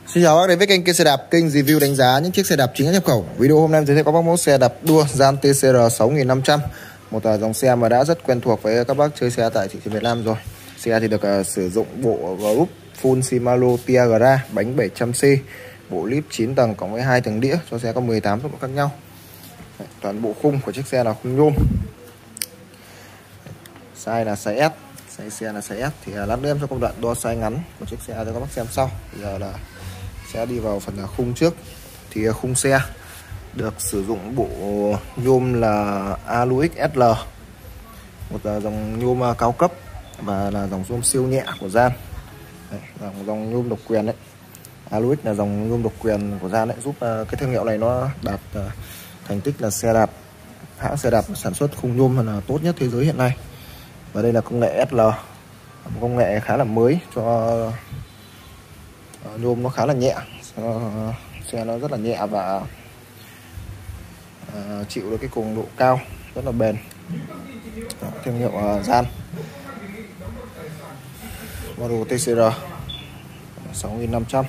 Xin chào các bác đến với kênh Xe Đạp, kênh review đánh giá những chiếc xe đạp chính hãng nhập khẩu. Video hôm nay giới thiệu các bác mẫu xe đạp đua Gian TCR 6500, một dòng xe mà đã rất quen thuộc với các bác chơi xe tại thị trường Việt Nam rồi. Xe thì được sử dụng bộ group full Shimano Tiagra, bánh 700C, bộ lip 9 tầng cộng với 2 tầng đĩa, cho xe có 18 tốc độ khác nhau. Toàn bộ khung của chiếc xe là khung nhôm. Size là size S, size xe là size S. Thì lát nữa em cho công đoạn đo size ngắn của chiếc xe cho các bác xem sau. Bây giờ là sẽ đi vào phần khung trước. Thì khung xe được sử dụng bộ nhôm là Aluix SL, một dòng nhôm cao cấp và là dòng nhôm siêu nhẹ của Gian. Đây, dòng nhôm độc quyền đấy. Aluix là dòng nhôm độc quyền của Gian đấy, giúp cái thương hiệu này nó đạt thành tích là xe đạp, hãng xe đạp sản xuất khung nhôm là tốt nhất thế giới hiện nay. Và đây là công nghệ SL, một công nghệ khá là mới cho nhôm, nó khá là nhẹ, xe nó rất là nhẹ và chịu được cái cường độ cao, rất là bền. Thương hiệu Gian, model TCR 6500.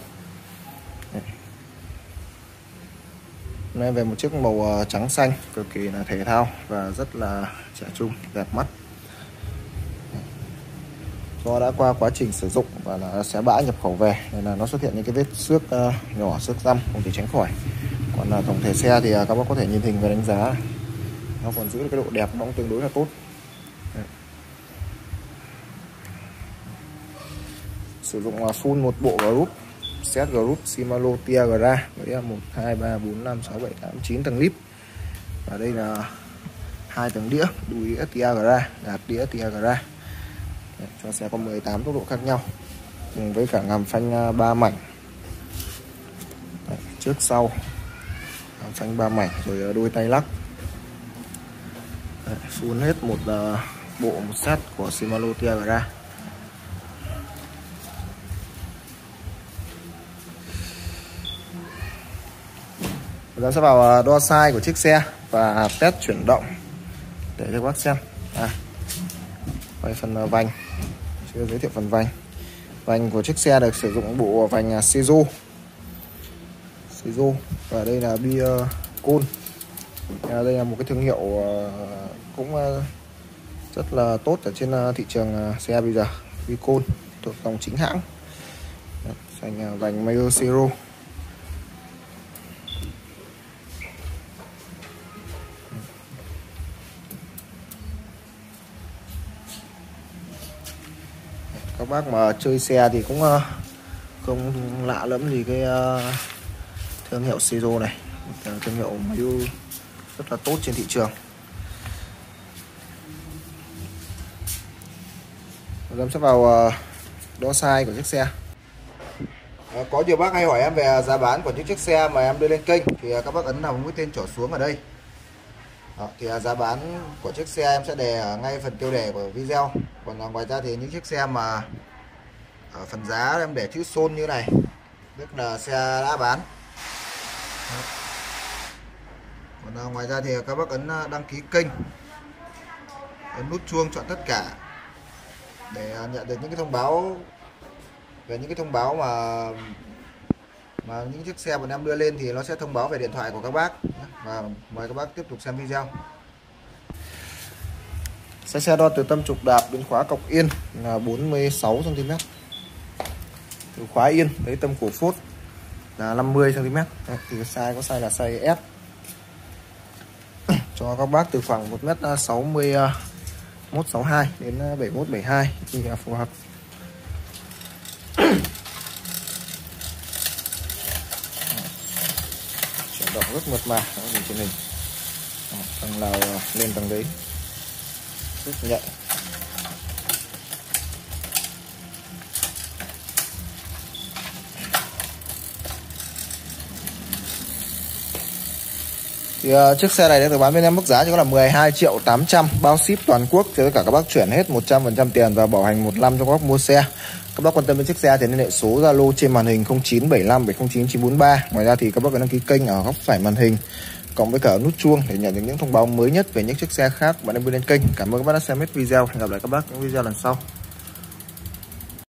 Nay về một chiếc màu trắng xanh cực kỳ là thể thao và rất là trẻ trung, đẹp mắt. Do đã qua quá trình sử dụng và là xe bãi nhập khẩu về nên là nó xuất hiện những cái vết xước nhỏ, xước răm không thể tránh khỏi. Còn là tổng thể xe thì các bác có thể nhìn hình và đánh giá nó còn giữ được cái độ đẹp bóng tương đối là tốt. Đấy. Sử dụng full một bộ group set group Shimano Tiagra với 1 2 3 4 5 6 7 8 9 tầng lip, và đây là 2 tầng đĩa, đùi đĩa Tiagra, gạt đĩa Tiagra. Cho xe có 18 tốc độ khác nhau, cùng với cả ngàm phanh 3 mảnh. Đấy, trước sau ngàm phanh 3 mảnh, rồi đôi tay lắc. Đấy, full hết một bộ set của Shimano Tiagra. Bây giờ sẽ vào đo size của chiếc xe và test chuyển động để cho các bác xem. Quay phần vành, chưa giới thiệu phần vành. Vành của chiếc xe được sử dụng bộ vành Seizo, và đây là bi Côn. Đây là một cái thương hiệu cũng rất là tốt ở trên thị trường xe bây giờ, bi Côn thuộc dòng chính hãng. Dành vành Mayer Zero. Các bác mà chơi xe thì cũng không lạ lẫm gì cái thương hiệu Seizo này, một thương hiệu rất là tốt trên thị trường. Em sẽ vào đo size của chiếc xe. Có nhiều bác hay hỏi em về giá bán của những chiếc xe mà em đưa lên kênh, thì các bác ấn vào mũi tên trỏ xuống ở đây. Thì giá bán của chiếc xe em sẽ đề ngay phần tiêu đề của video. Còn ngoài ra thì những chiếc xe mà ở phần giá em để chữ Son như này, tức là xe đã bán. Còn ngoài ra thì các bác ấn đăng ký kênh, ấn nút chuông chọn tất cả để nhận được những cái thông báo về những cái thông báo mà những chiếc xe bọn em đưa lên, thì nó sẽ thông báo về điện thoại của các bác. Và mời các bác tiếp tục xem video. Xe đo từ tâm trục đạp đến khóa cọc yên là 46 cm. Từ khóa yên tới tâm cổ phốt là 50 cm. Thì size có size là size S. Cho các bác từ khoảng 1m60 162 đến 71 72 thì là phù hợp. Chuyển động rất mượt mà, nó nhìn trên hình. Tầng nào lên tầng đấy, rất nhạy. Thì chiếc xe này đã được bán bên em mức giá chỉ có là 12.800.000, bao ship toàn quốc, cho tất cả các bác chuyển hết 100% tiền và bảo hành 1 năm cho các bác mua xe. Các bác quan tâm đến chiếc xe thì liên hệ số Zalo trên màn hình 0975 709 943. Ngoài ra thì các bác có đăng ký kênh ở góc phải màn hình cộng với cả nút chuông để nhận được những thông báo mới nhất về những chiếc xe khác bạn đang đưa lên kênh. Cảm ơn các bác đã xem hết video. Hẹn gặp lại các bác những video lần sau.